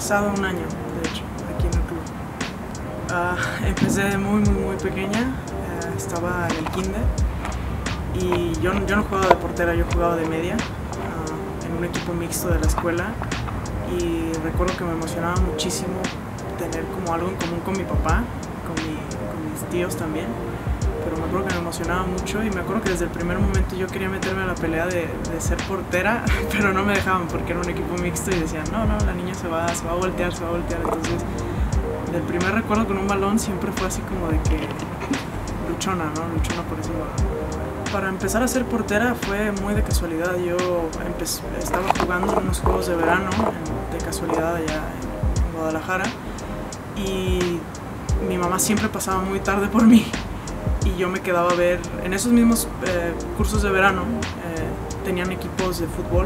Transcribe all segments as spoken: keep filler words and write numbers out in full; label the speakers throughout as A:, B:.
A: pasado un año, de hecho, aquí en el club. Uh, empecé de muy, muy, muy pequeña, uh, estaba en el kinder y yo, yo no jugaba de portera, yo jugaba de media uh, en un equipo mixto de la escuela, y recuerdo que me emocionaba muchísimo tener como algo en común con mi papá, con, mi, con mis tíos también, pero me acuerdo que me emocionaba mucho y me acuerdo que desde el primer momento yo quería meterme a la pelea de, de ser portera, pero no me dejaban porque era un equipo mixto y decían, no, no, la niña se va, se va a voltear, se va a voltear. Entonces, el primer recuerdo con un balón siempre fue así como de que luchona, ¿no? Luchona por ese balón. Para empezar a ser portera fue muy de casualidad. Yo empecé, estaba jugando en unos juegos de verano, en, de casualidad allá en, en Guadalajara, y mi mamá siempre pasaba muy tarde por mí y yo me quedaba a ver, en esos mismos eh, cursos de verano eh, tenían equipos de fútbol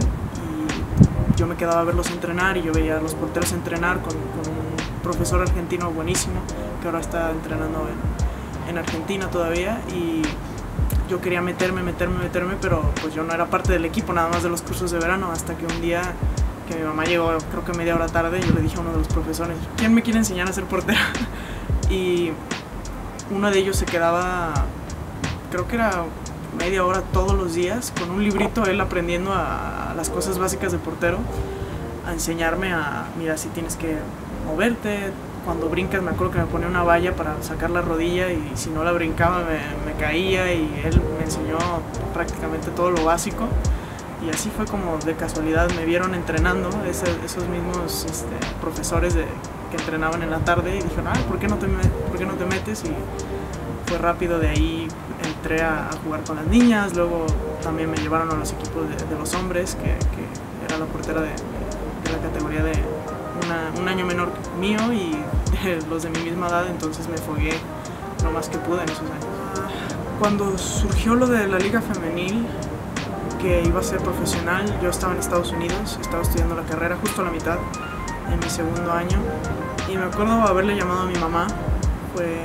A: y yo me quedaba a verlos entrenar y yo veía a los porteros entrenar con, con un profesor argentino buenísimo que ahora está entrenando en, en Argentina todavía, y yo quería meterme, meterme, meterme, pero pues yo no era parte del equipo, nada más de los cursos de verano, hasta que un día que mi mamá llegó, creo que media hora tarde, yo le dije a uno de los profesores, ¿quién me quiere enseñar a ser portera? Y uno de ellos se quedaba, creo que era media hora todos los días, con un librito, él aprendiendo a, a las cosas básicas de portero, a enseñarme a, mira, si tienes que moverte, cuando brincas, me acuerdo que me ponía una valla para sacar la rodilla y si no la brincaba me, me caía, y él me enseñó prácticamente todo lo básico. Y así fue como de casualidad me vieron entrenando, ese, esos mismos este, profesores de, que entrenaban en la tarde, y dijeron, ah, ¿por qué no te, por qué no te metes? Y fue rápido, de ahí entré a, a jugar con las niñas, luego también me llevaron a los equipos de, de los hombres, que, que era la portera de, de la categoría de una, un año menor mío y de los de mi misma edad, entonces me fogué lo más que pude en esos años. Cuando surgió lo de la liga femenil, que iba a ser profesional, yo estaba en Estados Unidos, estaba estudiando la carrera justo a la mitad, en mi segundo año, y me acuerdo haberle llamado a mi mamá, fue,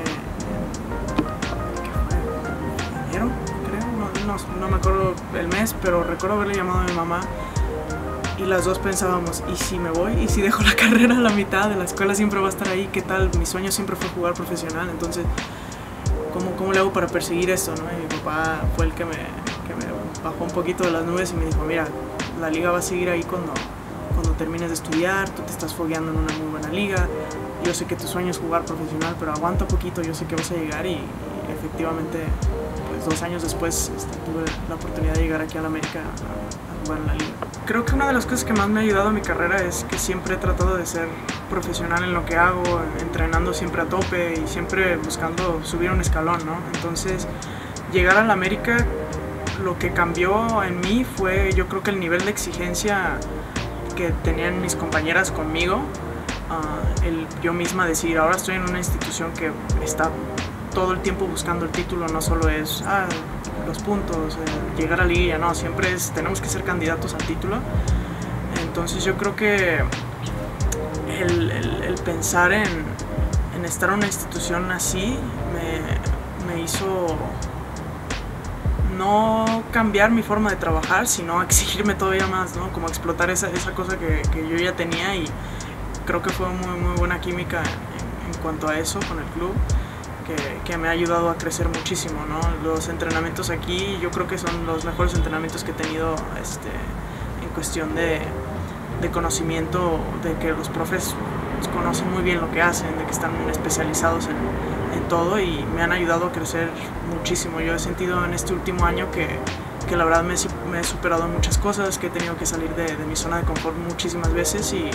A: ¿qué fue? ¿Enero? Creo, no, no, no me acuerdo el mes, pero recuerdo haberle llamado a mi mamá, y las dos pensábamos, ¿y si me voy? ¿Y si dejo la carrera a la mitad? De la escuela siempre va a estar ahí, ¿qué tal? Mi sueño siempre fue jugar profesional, entonces, ¿cómo, cómo le hago para perseguir esto, no? Y mi papá fue el que me, que me bajó un poquito de las nubes y me dijo, mira, la liga va a seguir ahí cuando, cuando termines de estudiar, tú te estás fogueando en una muy buena liga, yo sé que tu sueño es jugar profesional, pero aguanta poquito, yo sé que vas a llegar, y, y efectivamente, pues dos años después este, tuve la oportunidad de llegar aquí a la América a, a jugar en la liga. Creo que una de las cosas que más me ha ayudado en mi carrera es que siempre he tratado de ser profesional en lo que hago, entrenando siempre a tope y siempre buscando subir un escalón, ¿no? Entonces, llegar a la América, lo que cambió en mí fue, yo creo que el nivel de exigencia que tenían mis compañeras conmigo, uh, el yo misma decir, ahora estoy en una institución que está todo el tiempo buscando el título, no solo es ah, los puntos, eh, llegar a la liga, no, siempre es, tenemos que ser candidatos al título. Entonces yo creo que el, el, el pensar en, en estar en una institución así me, me hizo no cambiar mi forma de trabajar, sino exigirme todavía más, ¿no? Como explotar esa, esa cosa que, que yo ya tenía, y creo que fue muy, muy buena química en, en cuanto a eso con el club, que, que me ha ayudado a crecer muchísimo, ¿no? Los entrenamientos aquí yo creo que son los mejores entrenamientos que he tenido este, en cuestión de, de conocimiento, de que los profes conocen muy bien lo que hacen, de que están especializados en, en todo, y me han ayudado a crecer muchísimo. Yo he sentido en este último año que, que la verdad me, me he superado en muchas cosas, que he tenido que salir de, de mi zona de confort muchísimas veces, y,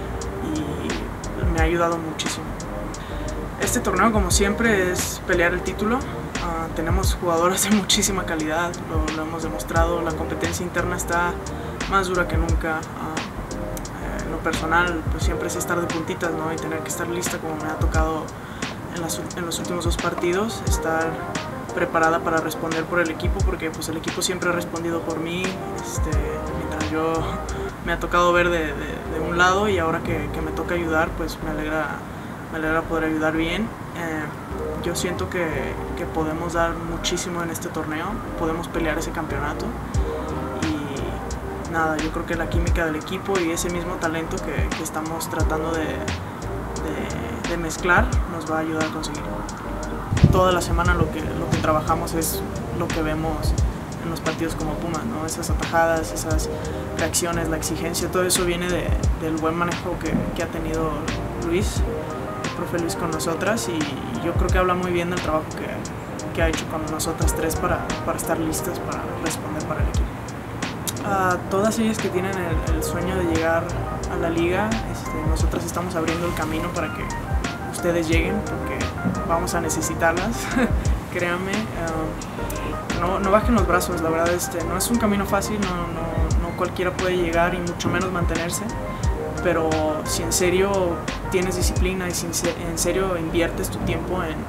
A: y me ha ayudado muchísimo. Este torneo, como siempre, es pelear el título. Uh, tenemos jugadoras de muchísima calidad, lo, lo hemos demostrado. La competencia interna está más dura que nunca. Uh, en lo personal, pues siempre es estar de puntitas, ¿no? Y tener que estar lista, como me ha tocado en, las, en los últimos dos partidos, estar preparada para responder por el equipo, porque pues el equipo siempre ha respondido por mí, este, mientras yo me ha tocado ver de, de, de un lado, y ahora que, que me toca ayudar, pues me alegra, me alegra poder ayudar bien. Eh, yo siento que, que podemos dar muchísimo en este torneo, podemos pelear ese campeonato, nada, yo creo que la química del equipo y ese mismo talento que, que estamos tratando de, de, de mezclar nos va a ayudar a conseguirlo. Toda la semana lo que, lo que trabajamos es lo que vemos en los partidos como Pumas, ¿no? Esas atajadas, esas reacciones, la exigencia, todo eso viene de, del buen manejo que, que ha tenido Luis, el profe Luis con nosotras, y, y yo creo que habla muy bien del trabajo que, que ha hecho con nosotras tres para, para estar listas para responder para el equipo. A todas ellas que tienen el, el sueño de llegar a la liga, este, nosotras estamos abriendo el camino para que ustedes lleguen, porque vamos a necesitarlas, créanme. Um, no, no bajen los brazos, la verdad este, no es un camino fácil, no, no, no cualquiera puede llegar y mucho menos mantenerse, pero si en serio tienes disciplina y si en serio inviertes tu tiempo en,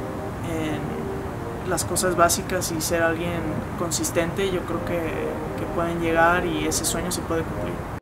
A: en las cosas básicas y ser alguien consistente, yo creo que, que pueden llegar y ese sueño se puede cumplir.